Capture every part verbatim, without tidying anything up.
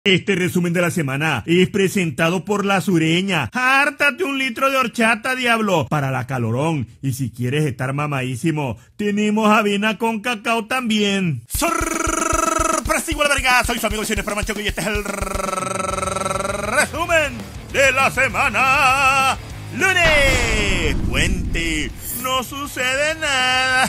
Este resumen de la semana es presentado por La Sureña. Hártate un litro de horchata, diablo, para la calorón. Y si quieres estar mamadísimo, tenemos avena con cacao también. ¡Sorpresivo la verga! Soy su amigo Cine Framanchoco y este es el resumen de la semana. Lunes, puente, no sucede nada.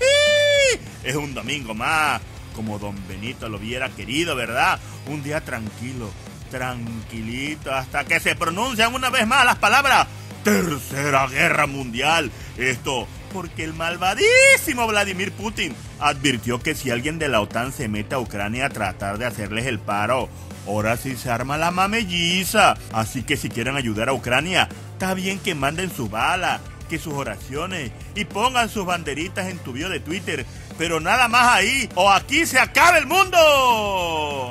Es un domingo más, como Don Benito lo hubiera querido, ¿verdad? Un día tranquilo, tranquilito, hasta que se pronuncian una vez más las palabras Tercera Guerra Mundial. Esto porque el malvadísimo Vladimir Putin advirtió que si alguien de la OTAN se mete a Ucrania a tratar de hacerles el paro, ahora sí se arma la mamelliza. Así que si quieren ayudar a Ucrania, está bien que manden su bala, que sus oraciones y pongan sus banderitas en tu bio de Twitter, pero nada más ahí o aquí se acaba el mundo.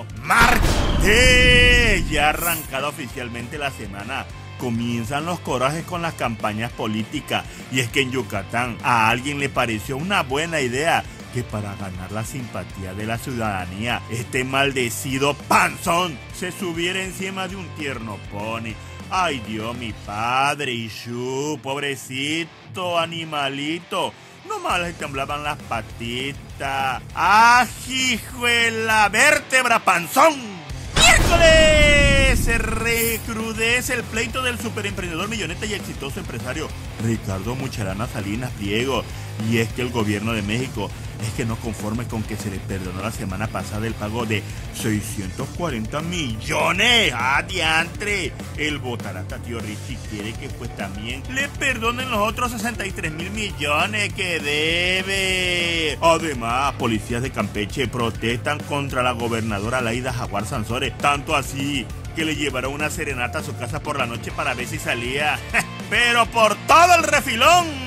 Martes, ya arrancada oficialmente la semana, comienzan los corajes con las campañas políticas. Y es que en Yucatán a alguien le pareció una buena idea que para ganar la simpatía de la ciudadanía, este maldecido panzón se subiera encima de un tierno pony. Ay Dios, mi padre, y shu, pobrecito animalito. Nomás le temblaban las patitas. ¡Ah, hijo de la vértebra, panzón! ¡Miércoles! Se recrudece el pleito del superemprendedor, milloneta y exitoso empresario Ricardo Mucharana Salinas Pliego. Y es que el gobierno de México es que no conforme con que se le perdonó la semana pasada el pago de seiscientos cuarenta millones. ¡Ah, diantre! El botarata tío Richie quiere que pues también le perdonen los otros sesenta y tres mil millones que debe. Además, policías de Campeche protestan contra la gobernadora Laida Jaguar Sansores, tanto así que le llevaron una serenata a su casa por la noche para ver si salía. Pero por todo el refilón.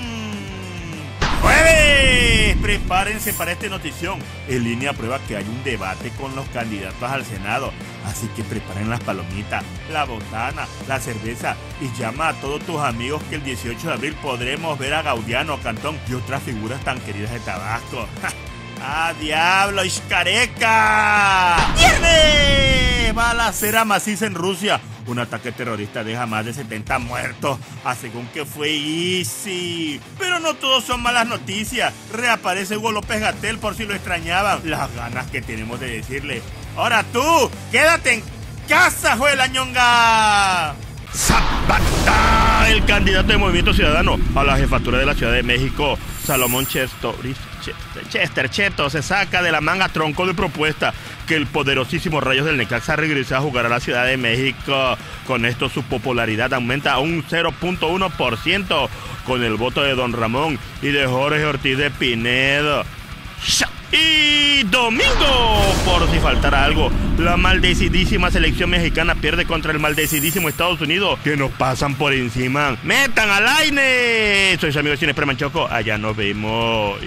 ¡Jueves! Prepárense para esta notición. En línea prueba que hay un debate con los candidatos al Senado. Así que preparen las palomitas, la botana, la cerveza y llama a todos tus amigos que el dieciocho de abril podremos ver a Gaudiano, Cantón y otras figuras tan queridas de Tabasco. ¡Ah, diablo! ¡Iscareca! ¡Viernes! Balacera maciza en Rusia. Un ataque terrorista deja más de setenta muertos, a según que fue easy. Pero no todos son malas noticias. Reaparece Hugo López-Gatell por si lo extrañaban. Las ganas que tenemos de decirle: ahora tú, quédate en casa, juela ñonga. Zapata, el candidato de Movimiento Ciudadano a la jefatura de la Ciudad de México, Salomón Chesto, Chester, Chester Cheto, se saca de la manga tronco de propuesta que el poderosísimo Rayos del Necaxa regrese a jugar a la Ciudad de México. Con esto su popularidad aumenta a un cero punto uno por ciento con el voto de Don Ramón y de Jorge Ortiz de Pinedo. Y domingo, por si faltara algo, la maldecidísima selección mexicana pierde contra el maldecidísimo Estados Unidos, que nos pasan por encima. ¡Metan al aire! Soy su amigo Cine Premanchoco, allá nos vemos.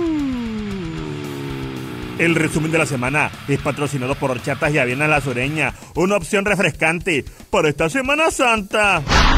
El resumen de la semana es patrocinado por horchatas y avenas La Sureña, una opción refrescante para esta Semana Santa.